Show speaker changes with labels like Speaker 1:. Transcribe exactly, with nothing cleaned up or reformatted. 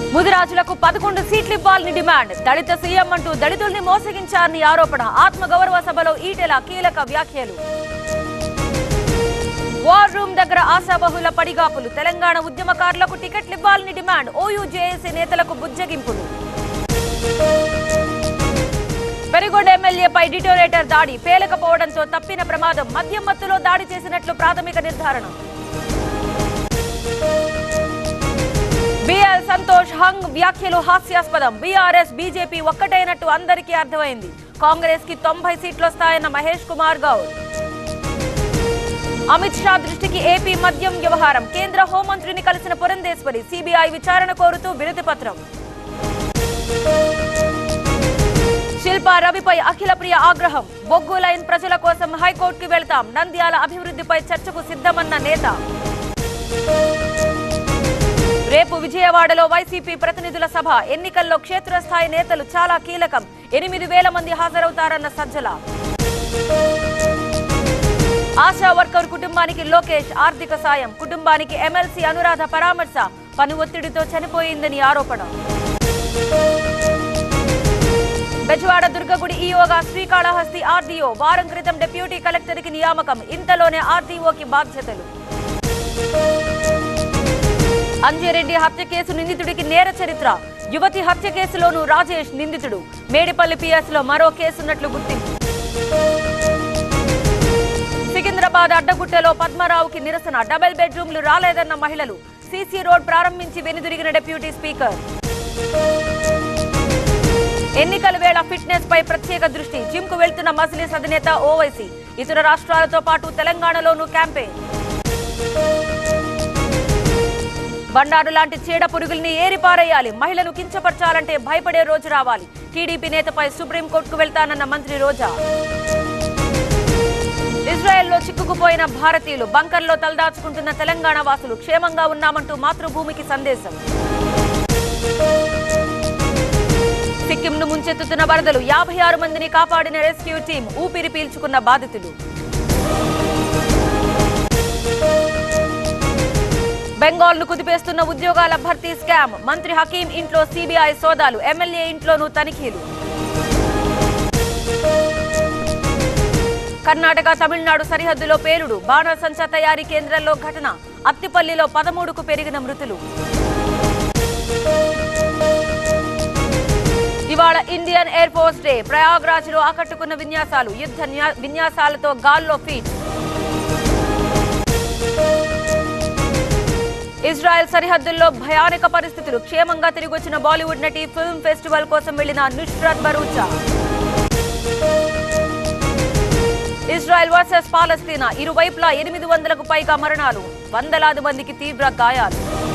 Speaker 1: ముదిరాజులకు పదకొండు సీట్లు ఇవ్వాలని డిమాండ్. దళిత సీఎం అంటూ దళితుల్ని మోసగించారని ఆరోపణ. ఆత్మగౌరవ సభలో ఈటెల కీలక వ్యాఖ్యలు. వార్ రూమ్ దగ్గర ఆశాబహుల పడిగాపులు. తెలంగాణ ఉద్యమకారులకు టికెట్లు ఇవ్వాలని డిమాండ్. ఓయూ జేఏసీ నేతలకు బుజ్జగింపులు. పెరిగొండ ఎమ్మెల్యేపై డిటోరేటర్ దాడి. పేలకపోవడంతో తప్పిన ప్రమాదం. మద్యం మత్తులో దాడి చేసినట్లు ప్రాథమిక నిర్ధారణ. బిఎల్ సంతోష్ హంగ్ వ్యాఖ్యలు హాస్యాస్పదం. బీఆర్ఎస్ బీజేపీ ఒక్కటైనట్టు అందరికీ అర్థమైంది. కాంగ్రెస్ కి తొంభై సీట్లు వస్తాయన్న మహేష్ కుమార్ గౌడ్. అమిత్ షా దృష్టికి ఏపీ మద్యం వ్యవహారం. కేంద్ర హోంమంత్రిని కలిసిన పురంధేశ్వరి. సీబీఐ విచారణ కోరుతూ వినతి పత్రం. శిల్పా రవిపై అఖిలప్రియ ఆగ్రహం. బొగ్గు లైన్ ప్రజల కోసం హైకోర్టుకు వెళ్తాం. నంద్యాల అభివృద్ధిపై చర్చకు సిద్ధమన్న నేత. రేపు విజయవాడలో వైసీపీ ప్రతినిధుల సభ. ఎన్నికల్లో క్షేత్రస్థాయి నేతలు చాలా కీలకం. ఎనిమిది వేల మంది హాజరవుతారన్న సజ్జల. ఆశా వర్కర్ కుటుంబానికి లోకేష్ ఆర్థిక సాయం. కుటుంబానికి ఎమ్మెల్సీ అనురాధ పరామర్శ. పని ఒత్తిడితో చనిపోయిందని ఆరోపణ. బెజవాడ దుర్గగుడి ఈఓగా శ్రీకాళహస్తి ఆర్డీఓ. వారం క్రితం డిప్యూటీ కలెక్టర్ కి నియామకం. ఇంతలోనే ఆర్డీఓకి బాధ్యతలు. అంజిరెడ్డి హత్య కేసు నిందితుడికి నేర చరిత్ర. యువతి హత్య కేసులోనూ రాజేష్ నిందితుడు. మేడిపల్లి పిఎస్ లో మరో కేసున్నట్లు గుర్తింపు. సికింద్రాబాద్ అడ్డగుట్టలో పద్మరావుకి నిరసన. డబుల్ బెడ్రూమ్లు రాలేదన్న మహిళలు. సీసీ రోడ్ ప్రారంభించి వెనుదిరిగిన డిప్యూటీ స్పీకర్. ఎన్నికల వేళ ఫిట్నెస్ పై ప్రత్యేక దృష్టి. జిమ్ కు వెళ్తున్న మజ్లిస్ అధినేత ఓవైసీ. ఇతర రాష్ట్రాలతో పాటు తెలంగాణలోనూ క్యాంపెయిన్. బండారు లాంటి చీడ పురుగుల్ని ఏరిపారేయాలి. మహిళను కించపరచాలంటే భయపడే రోజు రావాలి. టీడీపీ నేతపై సుప్రీంకోర్టుకు వెళ్తానన్న మంత్రి రోజా. ఇజ్రాయెల్లో చిక్కుకుపోయిన భారతీయులు. బంకర్లో తలదాచుకుంటున్న తెలంగాణ వాసులు. క్షేమంగా ఉన్నామంటూ మాతృభూమికి సందేశం. సిక్కింను ముంచెత్తుతున్న వరదలు. యాభై ఆరు మందిని కాపాడిన రెస్క్యూ టీం. ఊపిరి పీల్చుకున్న బాధితులు. బెంగాల్ ను కుదిపేస్తున్న ఉద్యోగాల భర్తీ స్కామ్. మంత్రి హకీం ఇంట్లో సీబీఐ సోదాలు. ఎమ్మెల్యే ఇంట్లోనూ తనిఖీలు. కర్ణాటక తమిళనాడు సరిహద్దులో పేలుడు. బాణసంచా తయారీ కేంద్రంలో ఘటన. అత్తిపల్లిలో పదమూడుకు పెరిగిన మృతులు. ఇవాళ Indian air force day. Prayagraj లో ఆకట్టుకున్న విన్యాసాలు. యుద్ధ విన్యాసాలతో గాల్లో ఫీట్. ఇజ్రాయెల్ సరిహద్దుల్లో భయానక పరిస్థితులు. క్షేమంగా తిరిగొచ్చిన బాలీవుడ్ నటి ఫిల్మ్ ఫెస్టివల్ కోసం వెళ్లిన Nushrratt Bharucha. Israel versus Palestine. ఇరువైపులా ఎనిమిది వందలకు పైగా మరణాలు. వందలాది మందికి తీవ్ర గాయాలు.